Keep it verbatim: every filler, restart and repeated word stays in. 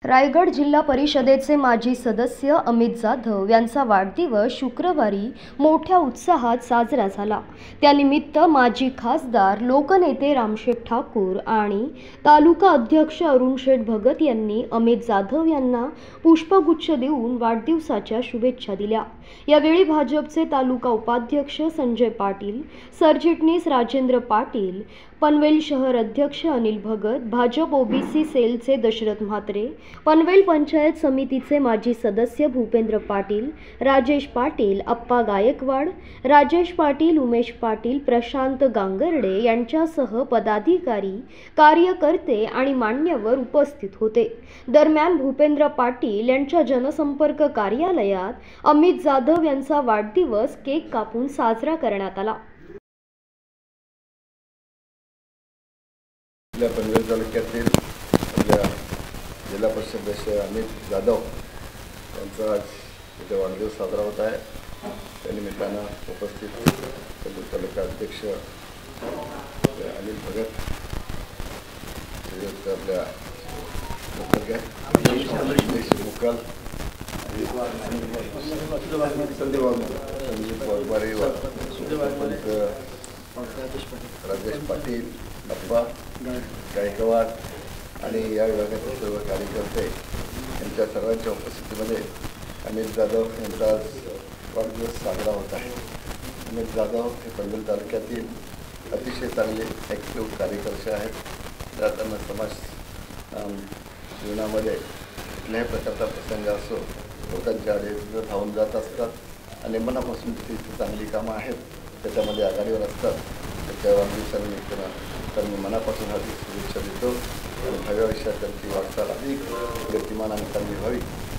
रायगड जिल्हा परिषदेचे माजी सदस्य अमित जाधव यांचा वाढदिवस शुक्रवारी मोठ्या उत्साहात साजरा झाला। त्यानिमित्त माजी खासदार लोकनेते रामशेठ ठाकूर आणि तालुका अध्यक्ष अरुण शेठ भगत यांनी अमित जाधव यांना पुष्पगुच्छ देऊन वाढदिवसाच्या शुभेच्छा दिल्या। यावेळी भाजपचे तालुका उपाध्यक्ष संजय पाटील, सरचिटणीस राजेंद्र पाटील, पनवेल शहर अध्यक्ष अनिल भगत, भाजप ओबीसी सेलचे दशरथ म्हात्रे, पनवेल पंचायत समितीचे माजी सदस्य भूपेंद्र पाटील, राजेश पाटील, अप्पा गायकवाड, राजेश पाटील, उमेश पाटील, प्रशांत गांगर्डे यांच्यासह पदाधिकारी, कार्यकर्ते आणि मान्यवर उपस्थित होते। दरम्यान भूपेंद्र पाटील यांच्या जनसंपर्क कार्यालयात अमित जाधव यांचा वाढदिवस केक कापून साजरा करण्यात आला। पनवेल तालुक्यातील आपल्या जिल्हा परिषद सदस्य अमित जाधव यांचा आज इथे वाढदिवस साजरा होत आहे। त्यानिमित्तानं उपस्थित तालुका अध्यक्ष अनिल भगत, आपल्या मुकल संदीप वाघमारे, राजेश पाटील, अप्पा गायकवाड आणि या विभागातील सर्व कार्यकर्ते यांच्या सर्वांच्या उपस्थितीमध्ये अमित जाधव यांचा आज वाढदिवस साजरा होत आहे। अमित जाधव हे पनवेल तालुक्यातील अतिशय चांगले ॲक्टिव्ह कार्यकर्ते आहेत। त्या त्यांना समाज जीवनामध्ये कुठल्याही प्रकारचा प्रसंग असो लोकांच्या आडे धावून जात असतात आणि मनापासून ती चांगली कामं आहेत त्याच्यामध्ये आघाडीवर असतात। त्याच्या वाढदिवसानिमित्तानं तर मी मनापासून हार्दिक शुभेच्छा देतो आणि भव्य आयुष्यात त्यांची वाटचाल अधिक गतिमान आणि चांगली व्हावी